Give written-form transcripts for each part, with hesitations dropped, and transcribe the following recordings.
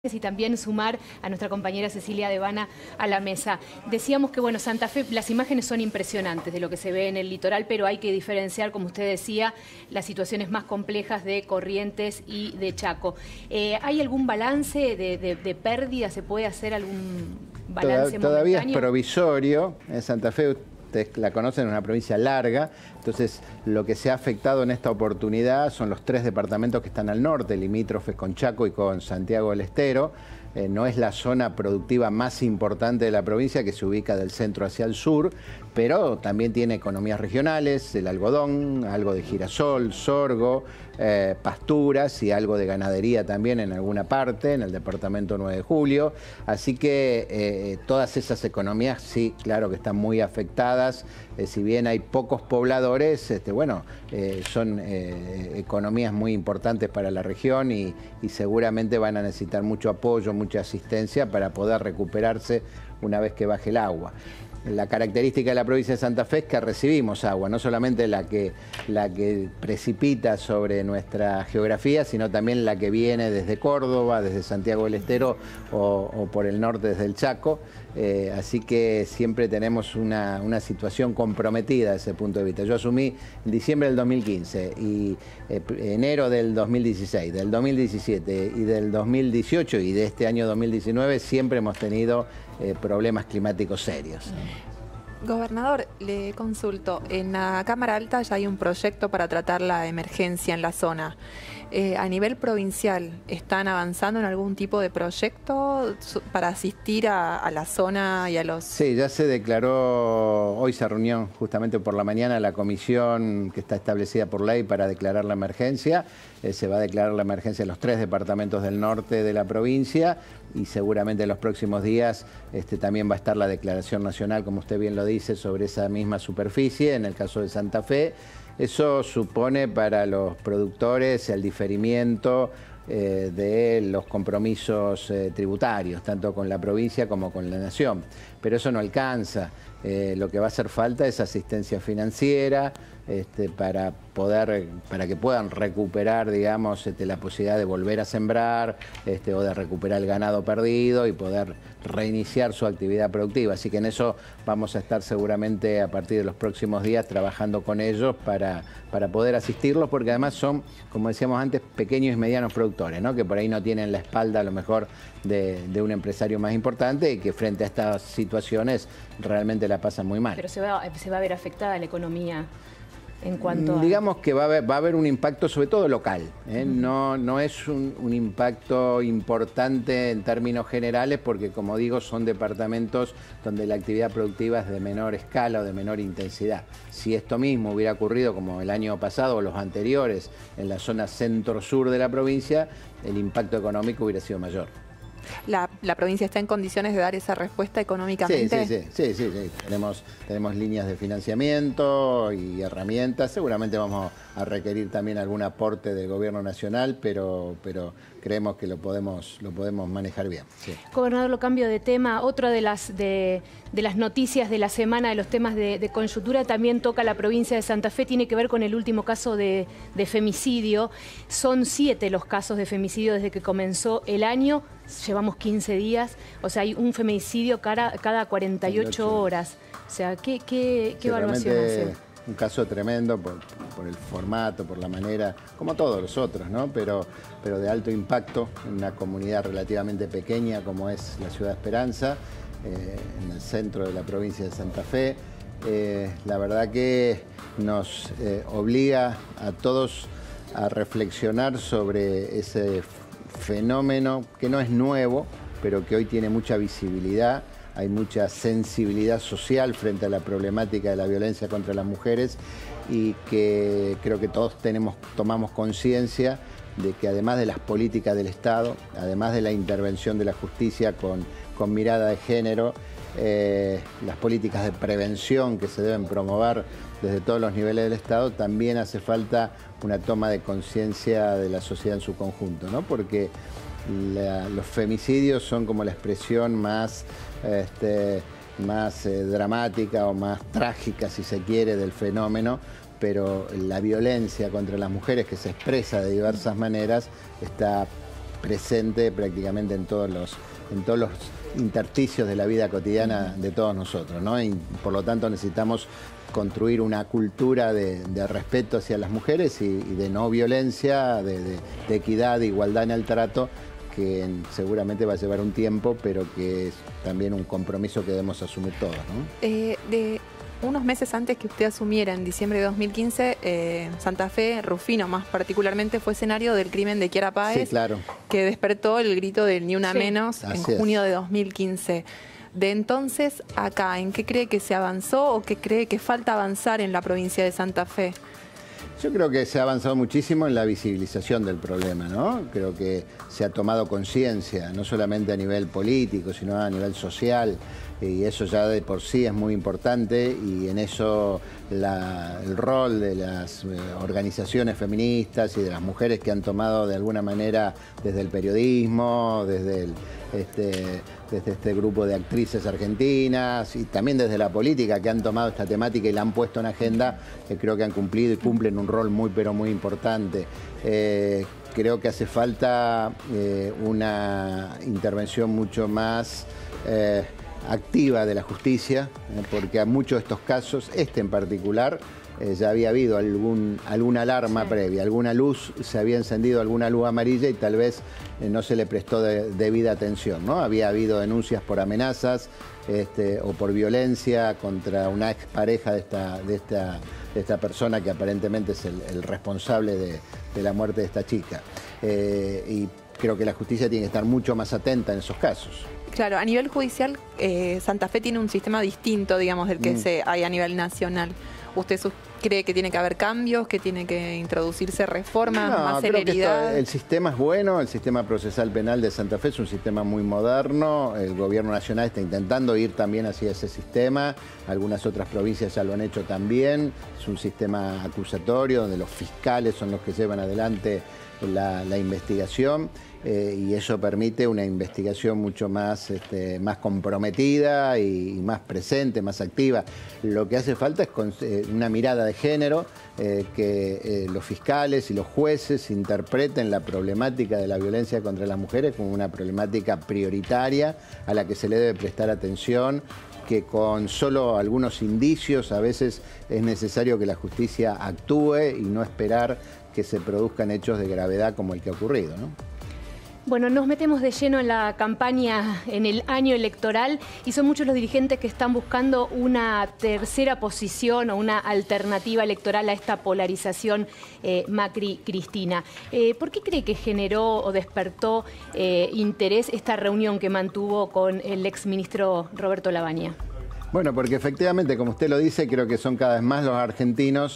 Y también sumar a nuestra compañera Cecilia Devana a la mesa. Decíamos que, bueno, Santa Fe, las imágenes son impresionantes de lo que se ve en el litoral, pero hay que diferenciar, como usted decía, las situaciones más complejas de Corrientes y de Chaco. ¿Hay algún balance de pérdida? ¿Se puede hacer algún balance Todavía momentáneo? Es provisorio. En Santa Fe, ustedes la conocen, es una provincia larga. Entonces, lo que se ha afectado en esta oportunidad son los 3 departamentos que están al norte, limítrofes con Chaco y con Santiago del Estero. No es la zona productiva más importante de la provincia, que se ubica del centro hacia el sur, pero también tiene economías regionales, el algodón, algo de girasol, sorgo, pasturas y algo de ganadería también en alguna parte, en el departamento 9 de Julio. Así que todas esas economías sí, claro que están muy afectadas. Si bien hay pocos pobladores, son economías muy importantes para la región y seguramente van a necesitar mucho apoyo, mucha asistencia para poder recuperarse una vez que baje el agua. La característica de la provincia de Santa Fe es que recibimos agua, no solamente la que precipita sobre nuestra geografía, sino también la que viene desde Córdoba, desde Santiago del Estero o por el norte desde el Chaco. Así que siempre tenemos una situación comprometida desde ese punto de vista. Yo asumí en diciembre del 2015 y enero del 2016, del 2017 y del 2018 y de este año 2019 siempre hemos tenido problemas climáticos serios. Gobernador, le consulto, en la Cámara Alta ya hay un proyecto para tratar la emergencia en la zona. A nivel provincial, ¿están avanzando en algún tipo de proyecto para asistir a la zona y a los...? Sí, ya se declaró, hoy se reunió justamente por la mañana la comisión que está establecida por ley para declarar la emergencia. Se va a declarar la emergencia en los 3 departamentos del norte de la provincia y seguramente en los próximos días también va a estar la declaración nacional, como usted bien lo dice, sobre esa misma superficie, en el caso de Santa Fe. Eso supone para los productores el diferimiento de los compromisos tributarios, tanto con la provincia como con la nación. Pero eso no alcanza. Lo que va a hacer falta es asistencia financiera para que puedan recuperar, digamos, la posibilidad de volver a sembrar o de recuperar el ganado perdido y poder reiniciar su actividad productiva. Así que en eso vamos a estar seguramente a partir de los próximos días trabajando con ellos para poder asistirlos, porque además son, como decíamos antes, pequeños y medianos productores, ¿no? Que por ahí no tienen la espalda a lo mejor de un empresario más importante y que frente a estas situaciones realmente la pasan muy mal. Pero se va a ver afectada la economía en cuanto a... Digamos que va a haber un impacto sobre todo local, ¿eh? No es un impacto importante en términos generales porque, como digo, son departamentos donde la actividad productiva es de menor escala o de menor intensidad. Si esto mismo hubiera ocurrido como el año pasado o los anteriores en la zona centro-sur de la provincia, el impacto económico hubiera sido mayor. ¿La provincia está en condiciones de dar esa respuesta económicamente? Sí. Tenemos líneas de financiamiento y herramientas. Seguramente vamos a requerir también algún aporte del gobierno nacional, pero creemos que lo podemos manejar bien. Sí. Gobernador, lo cambio de tema. Otra de las noticias de la semana, de los temas de coyuntura, también toca la provincia de Santa Fe, tiene que ver con el último caso de femicidio. Son 7 los casos de femicidio desde que comenzó el año. Llevamos 15 días, o sea, hay un femicidio cada 48 horas. O sea, ¿qué evaluación hace? Un caso tremendo por el formato, por la manera, como todos los otros, ¿no? Pero de alto impacto en una comunidad relativamente pequeña como es la ciudad de Esperanza, en el centro de la provincia de Santa Fe. La verdad que nos obliga a todos a reflexionar sobre ese fenómeno que no es nuevo, pero que hoy tiene mucha visibilidad. Hay mucha sensibilidad social frente a la problemática de la violencia contra las mujeres y que creo que todos tomamos conciencia de que además de las políticas del Estado, además de la intervención de la justicia con mirada de género, las políticas de prevención que se deben promover desde todos los niveles del Estado, también hace falta una toma de conciencia de la sociedad en su conjunto, ¿no? Porque los femicidios son como la expresión más dramática o más trágica, si se quiere, del fenómeno, pero la violencia contra las mujeres, que se expresa de diversas maneras, está presente prácticamente en todos los intersticios de la vida cotidiana de todos nosotros, ¿no? Y por lo tanto necesitamos construir una cultura de respeto hacia las mujeres y de no violencia, de equidad, de igualdad en el trato, que seguramente va a llevar un tiempo, pero que es también un compromiso que debemos asumir todos, ¿no? De unos meses antes que usted asumiera, en diciembre de 2015, Santa Fe, Rufino más particularmente, fue escenario del crimen de Kiara Páez, sí, claro, que despertó el grito del Ni Una Menos en junio de 2015. De entonces acá, ¿en qué cree que se avanzó o qué cree que falta avanzar en la provincia de Santa Fe? Yo creo que se ha avanzado muchísimo en la visibilización del problema, ¿no? Creo que se ha tomado conciencia, no solamente a nivel político, sino a nivel social, y eso ya de por sí es muy importante, y en eso el rol de las organizaciones feministas y de las mujeres que han tomado de alguna manera desde el periodismo, desde este grupo de actrices argentinas y también desde la política, que han tomado esta temática y la han puesto en agenda, creo que han cumplido y cumplen un rol muy pero muy importante. Creo que hace falta una intervención mucho más activa de la justicia, porque a muchos de estos casos, en particular, ya había habido alguna alarma previa, alguna luz, se había encendido alguna luz amarilla y tal vez no se le prestó debida atención, ¿no? Había habido denuncias por amenazas o por violencia contra una expareja de esta persona que aparentemente es el responsable de la muerte de esta chica. Y creo que la justicia tiene que estar mucho más atenta en esos casos. Claro, a nivel judicial, Santa Fe tiene un sistema distinto, digamos, del que hay a nivel nacional. ¿Usted cree que tiene que haber cambios, que tiene que introducirse reformas, más celeridad? Creo que el sistema es bueno, el sistema procesal penal de Santa Fe es un sistema muy moderno, el gobierno nacional está intentando ir también hacia ese sistema, algunas otras provincias ya lo han hecho también, es un sistema acusatorio donde los fiscales son los que llevan adelante la investigación. Y eso permite una investigación mucho más comprometida y más presente, más activa. Lo que hace falta es una mirada de género, que los fiscales y los jueces interpreten la problemática de la violencia contra las mujeres como una problemática prioritaria a la que se le debe prestar atención, que con solo algunos indicios a veces es necesario que la justicia actúe y no esperar que se produzcan hechos de gravedad como el que ha ocurrido, ¿no? Bueno, nos metemos de lleno en la campaña, en el año electoral, y son muchos los dirigentes que están buscando una tercera posición o una alternativa electoral a esta polarización Macri-Cristina. ¿Por qué cree que generó o despertó interés esta reunión que mantuvo con el exministro Roberto Lavagna? Bueno, porque efectivamente, como usted lo dice, creo que son cada vez más los argentinos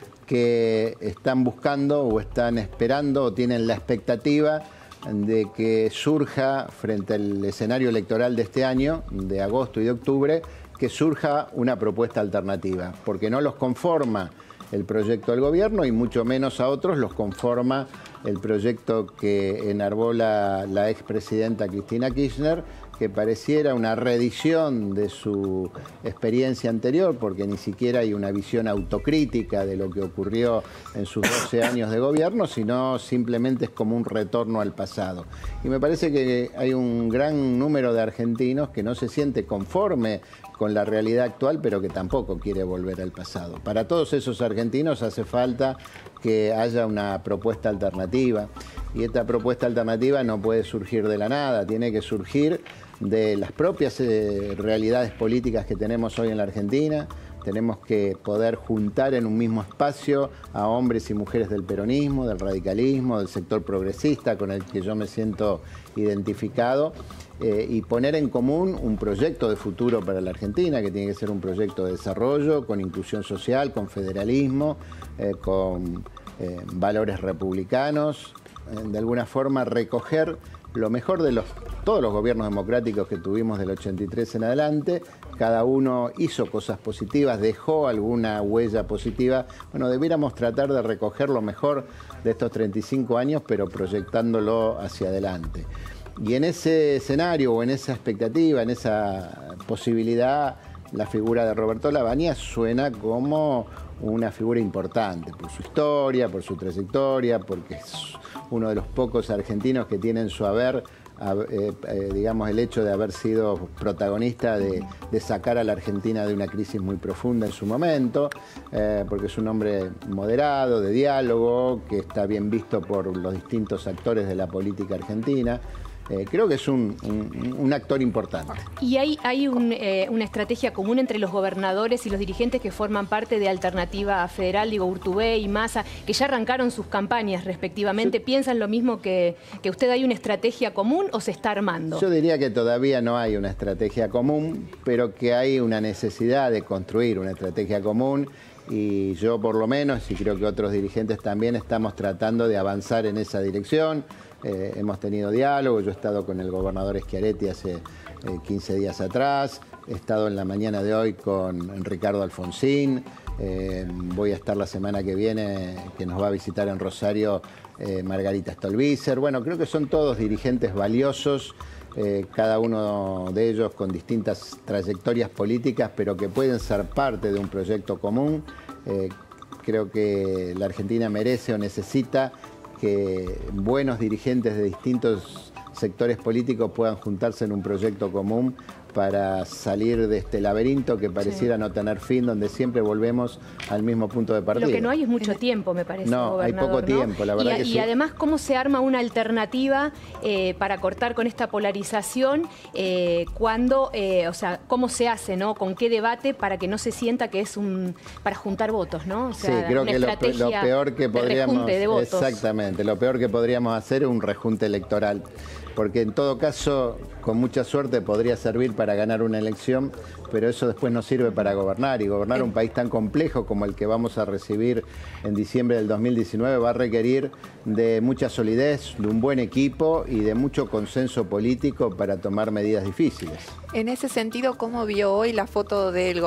que están buscando o están esperando o tienen la expectativa de que surja frente al escenario electoral de este año, de agosto y de octubre, que surja una propuesta alternativa, porque no los conforma el proyecto del gobierno y mucho menos a otros los conforma el proyecto que enarbola la expresidenta Cristina Kirchner, que pareciera una reedición de su experiencia anterior, porque ni siquiera hay una visión autocrítica de lo que ocurrió en sus 12 años de gobierno, sino simplemente es como un retorno al pasado. Y me parece que hay un gran número de argentinos que no se siente conforme con la realidad actual, pero que tampoco quiere volver al pasado. Para todos esos argentinos hace falta que haya una propuesta alternativa, y esta propuesta alternativa no puede surgir de la nada, tiene que surgir de las propias realidades políticas que tenemos hoy en la Argentina. Tenemos que poder juntar en un mismo espacio a hombres y mujeres del peronismo, del radicalismo, del sector progresista con el que yo me siento identificado, y poner en común un proyecto de futuro para la Argentina, que tiene que ser un proyecto de desarrollo, con inclusión social, con federalismo, con valores republicanos, de alguna forma recoger lo mejor de todos los gobiernos democráticos que tuvimos del 83 en adelante. Cada uno hizo cosas positivas, dejó alguna huella positiva. Bueno, debiéramos tratar de recoger lo mejor de estos 35 años, pero proyectándolo hacia adelante. Y en ese escenario o en esa expectativa, en esa posibilidad, la figura de Roberto Lavagna suena como una figura importante por su historia, por su trayectoria, porque es uno de los pocos argentinos que tienen en su haber digamos, el hecho de haber sido protagonista de sacar a la Argentina de una crisis muy profunda en su momento, porque es un hombre moderado, de diálogo, que está bien visto por los distintos actores de la política argentina. Creo que es un actor importante. ¿Y hay una estrategia común entre los gobernadores y los dirigentes que forman parte de Alternativa Federal, digo, Urtubey y Massa, que ya arrancaron sus campañas respectivamente? ¿Piensan lo mismo que usted? ¿Hay una estrategia común o se está armando? Yo diría que todavía no hay una estrategia común, pero que hay una necesidad de construir una estrategia común. Y yo por lo menos, y creo que otros dirigentes también, estamos tratando de avanzar en esa dirección. Hemos tenido diálogo, yo he estado con el gobernador Schiaretti hace 15 días atrás, he estado en la mañana de hoy con Ricardo Alfonsín, voy a estar la semana que viene, que nos va a visitar en Rosario, Margarita Stolbizer. Bueno, creo que son todos dirigentes valiosos, cada uno de ellos con distintas trayectorias políticas, pero que pueden ser parte de un proyecto común. Creo que la Argentina merece o necesita que buenos dirigentes de distintos sectores políticos puedan juntarse en un proyecto común para salir de este laberinto que pareciera no tener fin, donde siempre volvemos al mismo punto de partida. Lo que no hay es mucho tiempo, me parece, no, hay poco tiempo, la verdad que sí. Y además, ¿cómo se arma una alternativa para cortar con esta polarización? Cuando, o sea, ¿cómo se hace, no? ¿Con qué debate para que no se sienta que es para juntar votos, no? O sea, sí, creo que lo peor que podríamos, de votos. Exactamente, lo peor que podríamos hacer es un rejunte electoral, porque en todo caso, con mucha suerte, podría servir para ganar una elección, pero eso después no sirve para gobernar, y gobernar un país tan complejo como el que vamos a recibir en diciembre del 2019 va a requerir de mucha solidez, de un buen equipo y de mucho consenso político para tomar medidas difíciles. En ese sentido, ¿cómo vio hoy la foto del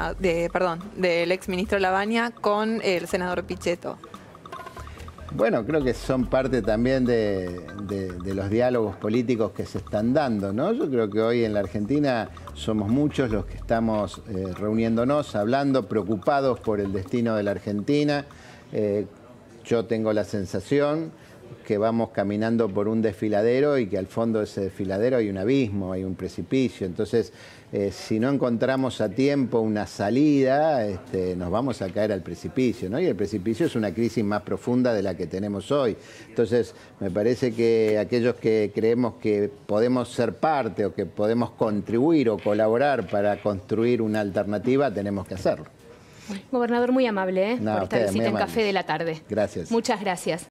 del exministro Lavagna con el senador Pichetto? Bueno, creo que son parte también de los diálogos políticos que se están dando, ¿no? Yo creo que hoy en la Argentina somos muchos los que estamos reuniéndonos, hablando, preocupados por el destino de la Argentina. Yo tengo la sensación que vamos caminando por un desfiladero y que al fondo de ese desfiladero hay un abismo, hay un precipicio. Entonces, si no encontramos a tiempo una salida, nos vamos a caer al precipicio, ¿no? Y el precipicio es una crisis más profunda de la que tenemos hoy. Entonces, me parece que aquellos que creemos que podemos ser parte o que podemos contribuir o colaborar para construir una alternativa, tenemos que hacerlo. Gobernador, muy amable, No, por esta visita en Café de la Tarde. Gracias. Muchas gracias.